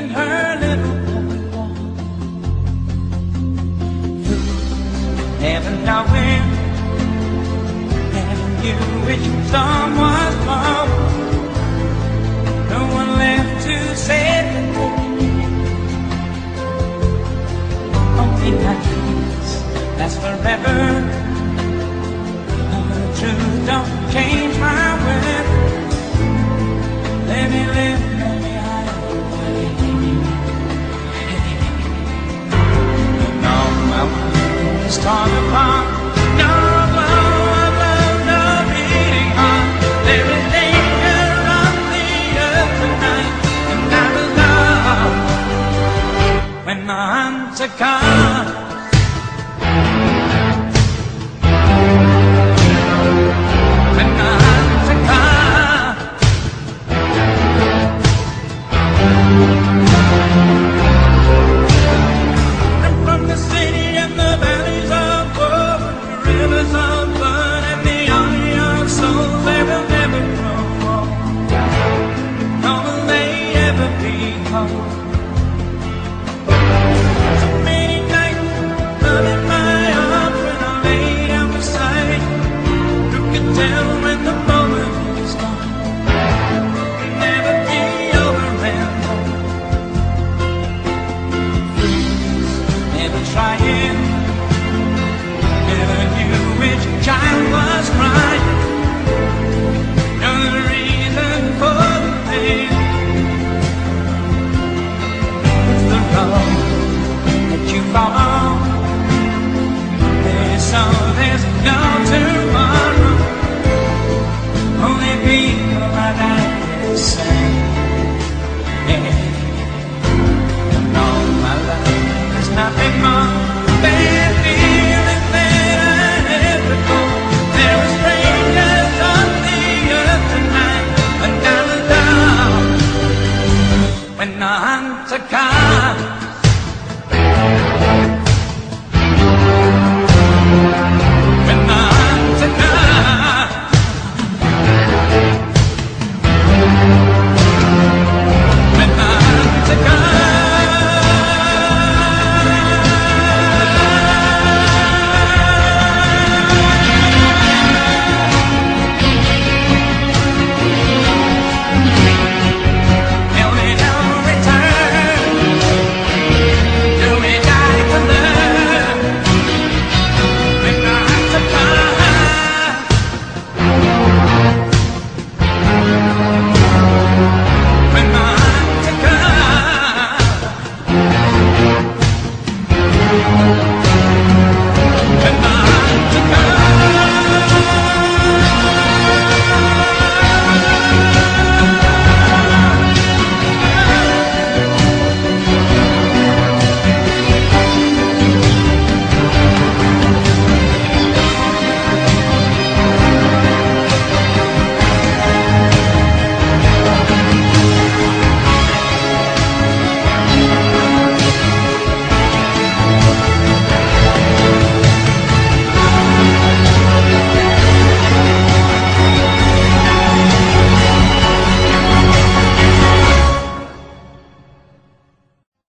in her little poet wall. Never knowing, never knew which storm was wrong. No one left to save the day. Only my dreams last forever. The truth don't change my way. Let me live, let me hide away. No, my world is torn apart. No, of love, no beating heart. There is danger on the earth tonight, and I will know when the hunter comes. So many nights, love in my arms when I lay down beside. Who can tell when the moment is gone? It'll never be over and over. Never trying.